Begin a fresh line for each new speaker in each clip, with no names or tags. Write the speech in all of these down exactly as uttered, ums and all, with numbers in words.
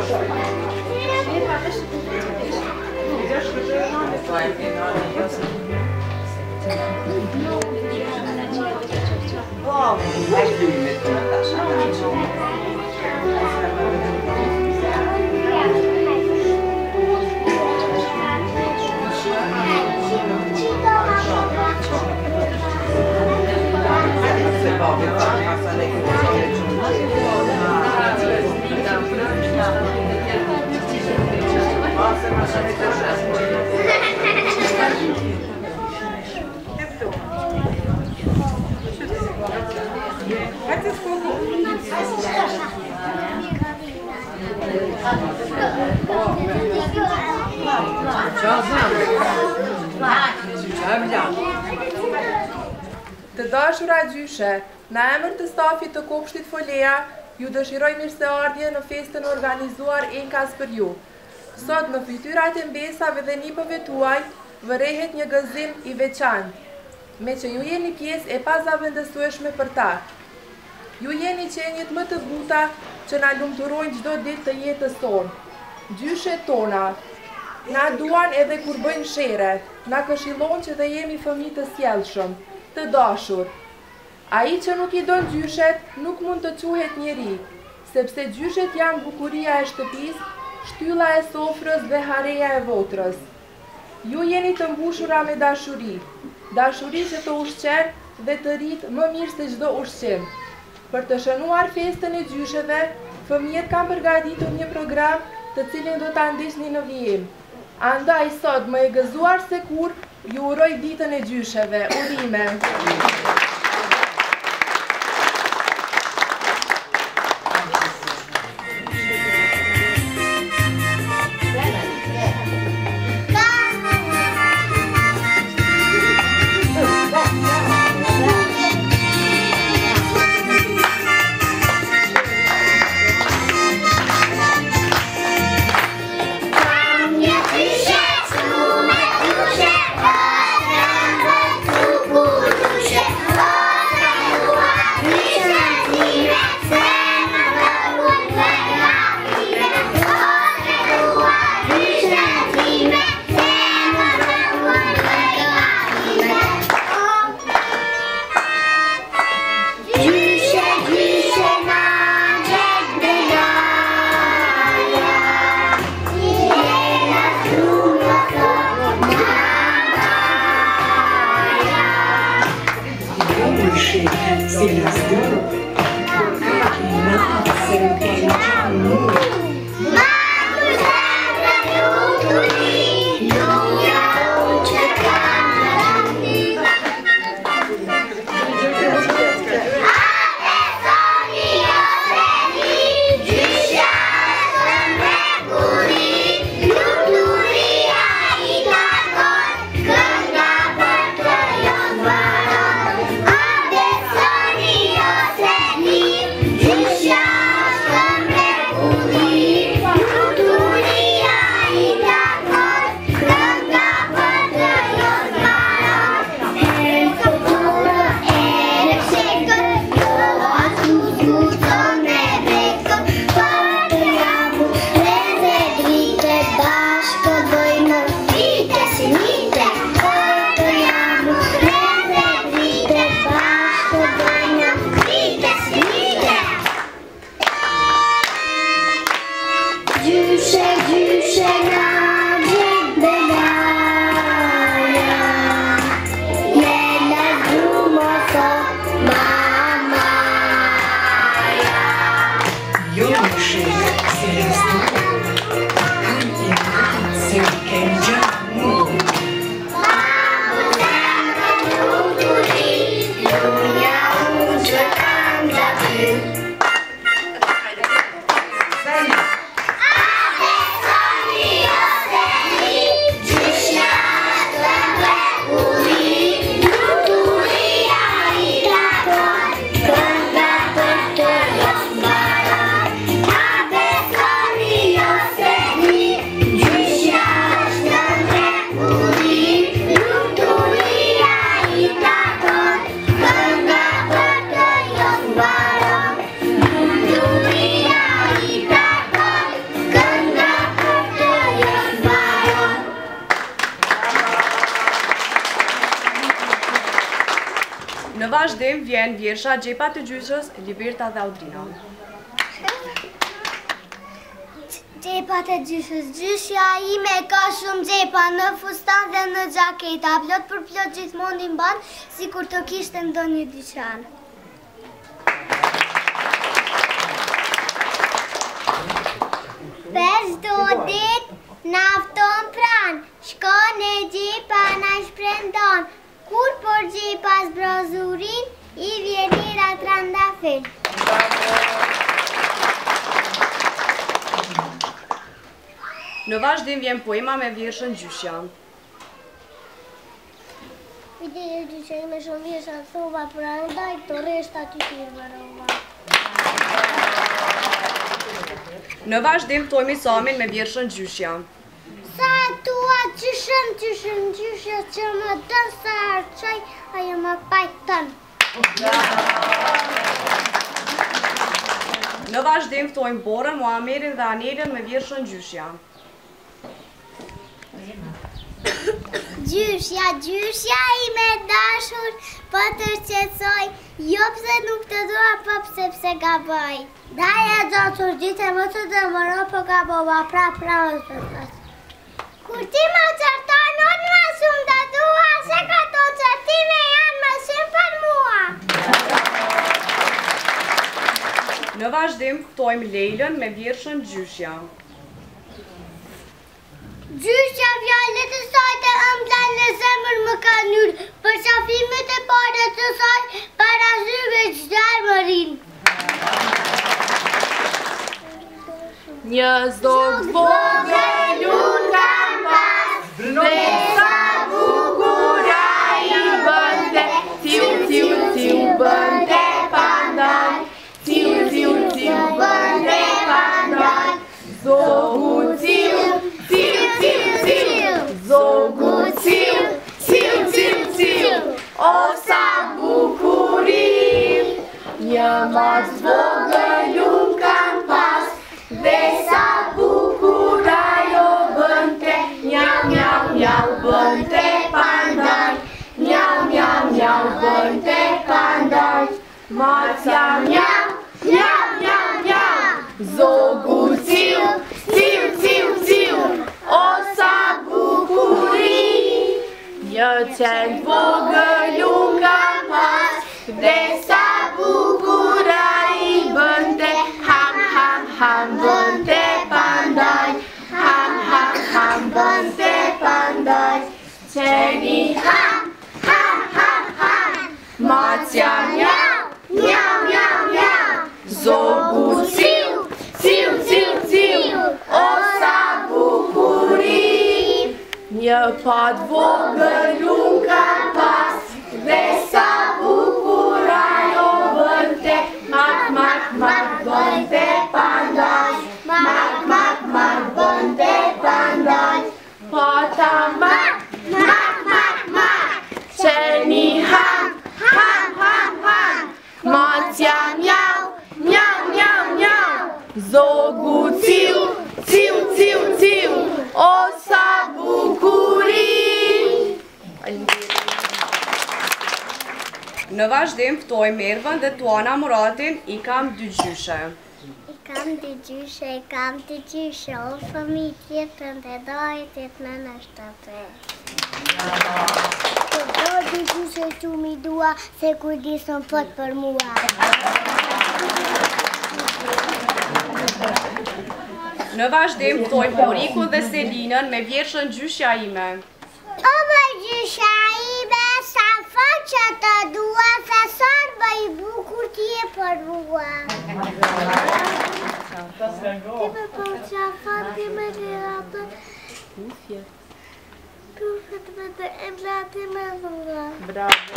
Të dashura gjyshe, në emër të stafit të Kopshtit FOLEA, ju dëshiroj mirëseardhje në festën organizuar enkas për ju. Sot në fytyrat e mbesave dhe nipëve tuaj, vërehet një gëzim i veçantë, me që ju jeni pjesë e pazavendësueshme për ta. Ju jeni qenjet më të buta që na lumturojnë çdo ditë të jetës tonë. Gjyshet tona na duan edhe kur bëjnë shere, na këshillon që të jemi fëmijë të sjellshëm, të dashur. Ai që nuk i don gjyshet nuk mund të quhet njeri, sepse gjyshet janë bukuria e shtëpisë, shtylla e sofrës dhe hareja e votrës. Ju jeni të mbushura me dashuri, dashuri që të ushqen dhe të rrit më mirë se çdo ushqim. Për të shënuar festën e gjysheve, fëmijët kanë përgatitur një program të cilin do ta ndiqni në vijim. Andaj sot më e gëzuar se kur, ju uroj ditën e gjysheve. Urime!
Sami! vazhdim vjen vjersha gjepa të gjyshës, Liberta dhe Audrina.
Gjepa të gjyshës, gjyshja ime ka shumë gjepa në fustan dhe në gjaketa, plot për plot gjithmonë i mban, si kur të kishte ndonjë dyqan. Për çdo ditë nafton pran, shkon e gjepa na shprendon, kur por gjepa zbrazurin, i vjenira trandafil.
Në vazhdim vjen poema me vjershën gjyshja.
Vide e gjyshja ime shumë vjersha thova për andaj të reshta ty t'i vërova.
Në vazhdim thojmi Samin me vjershën gjyshja.
Sa tua gjyshën, gjyshën, gjyshja që më dën sa arqaj, ajo më pajtën.
Në vazhdim thojmë Borën, Muamerin dhe Anelën me vjershën gjyshja.
Gjyshja, gjyshja ime dashur, po të shqetësoj, jo pse nuk të dua, po pse pse gaboj. Daja gjatur gjithë më të dëmëro, po gabova pra pra më të të. Kur ti më qërtoj, nuk më shumë të dua, se këto qërtime janë më shumë për mua.
Në vazhdim thojmë Lejlën me vjershën gjyshja.
Gjyshja fjallet e saj të ëmbla në zemër më ka nyrë, për qafimet e pare të saj, para zyve qdar më rinë.
Një zog vogël unë kam pas, dhe sa bukura i bënte, tiu tiu tiu bënte pandan, tiu tiu tiu bënte pandan, zogu tiu, tiu tiu tiu, zogu tiu, tiu tiu tiu, o sa bukurim, një mas vogël unë kam pas, dhe sa bukura jo bënte, njau njau njau bënte pandan, njau njau njau bënte pandan, macja njau, njau njau njau, zogu tiu, tiu tiu tiu, o sa bukurim, një qend vogël unë kam pas, dhe sa bukura i bënte, ham ham ham bënte pandaj, ham ham ham bënte pandaj, qeni ham, ham ham ham, macja njau, njau njau njau, zogu tiu, tiu tiu tiu, o sa bukurim, një pat vogël unë kam pas, dhe sa bukura jo bënte, mak mak mak bënte pandaj, mak mak mak bënte pandaj, pata mak, mak mak mak, qeni ham, ham ham ham, macja njau, njau njau njau, zogu tiu, tiu tiu tiu, o sa bukurim.
Në vazhdim ftojmë Ervën dhe Tuana Muratin, i kam dy gjyshe.
I kam dy gjyshe, i kam dy gjyshe, o fëmi tjetën dhe dojë tjetë në në shtëpe. Të do dy gjyshe që mi dua, se kur disën pët për mua.
Në vazhdim ftojmë Porikun dhe Selinën me vjershën gjyshja ime.
O më gjysha ime, sa fën që të dua, sa sër bëj bukur t'je për mua. Ti me për qafat, ti me liratë,
Pufje.
pufet me të emlati me dhura.
Bravo.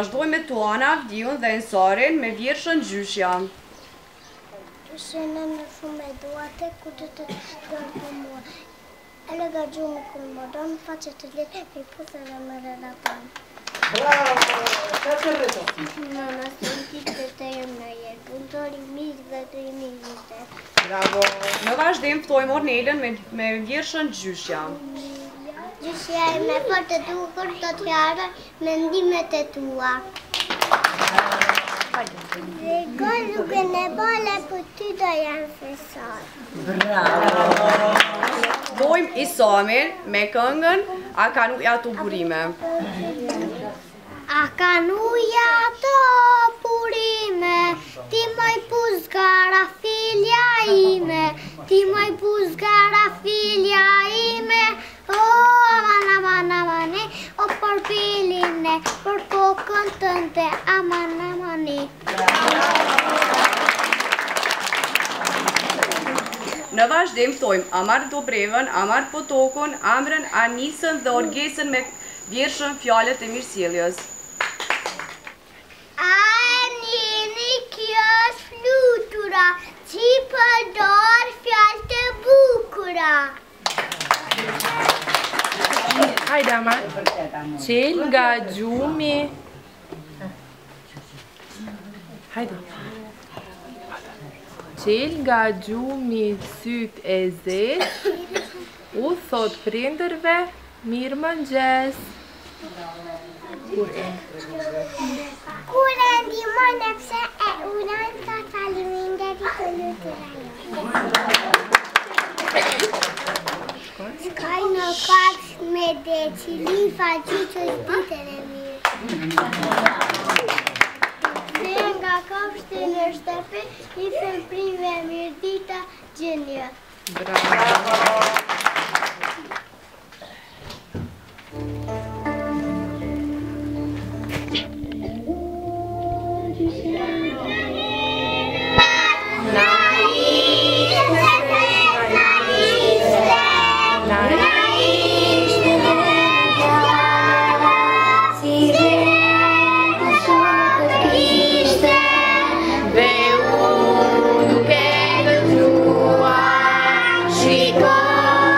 vazhdoj me Tuana, Avdiun dhe Ensarin me vjershën gjyshja.
Gjysheve në shumë e duate, ku të të dërë për mua. E le ga gjumë ku më donë, faqe të letë, i pusë dhe më rëda panë.
Bravo! Qa të rrëto?
Në nësë në titë të të jemë në jetë, punëtori mizë dhe të i mizë.
Bravo! Në vazhdim ftojmë Ornelën me, me vjershën gjyshja.
Gjysheve për të dukur të tjara mendimet e tua. Dhe golluke në bale për ty do janë fesar.
Bravo!
Ftojmë i Samin me këngën A ka nuja të burime.
A ka nuja të burime, ti moj puzgara filja ime, ti moj puzgara filja ime, o aman aman amane, o për biline, për kokën tënde, aman amane.
Në vazhdim ftojmë Amar Dobrevën, Amar Potokun, Amrën, Anisën dhe Orgesën me vjershën fjalët e mirësjelljes.
A e njeni kjo është flutura, që përdor fjallë të bukura.
Hajde, Amar. Qel nga gjumi. Hajde. Qel nga gjumi syt e zet, u thot prindërve, mirë mëngjes.
Kur e ndihmon e pse e uron të faleminderit të lutura jo. Shkoj në kapsh me deci, lifa gjyqës ditën e mirë. Dhe nga kopshti në shtëpi, i thëm prime mirë dita gjënjë.
Bravo!
Shiko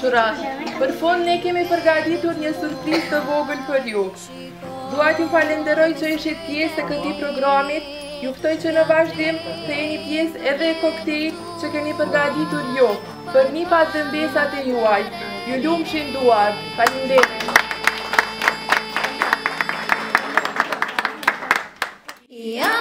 dashura, për fund ne kemi përgatitur një surprizë të vogël për ju. Dua t'ju falenderoj që ishit pjesë e këtij programit, ju ftoj që në vazhdim të jeni pjesë edhe e koktejlit që keni përgatitur ju, për nipat dhe mbesat e juaj. Ju lumshin duart. Faleminderit.
Ja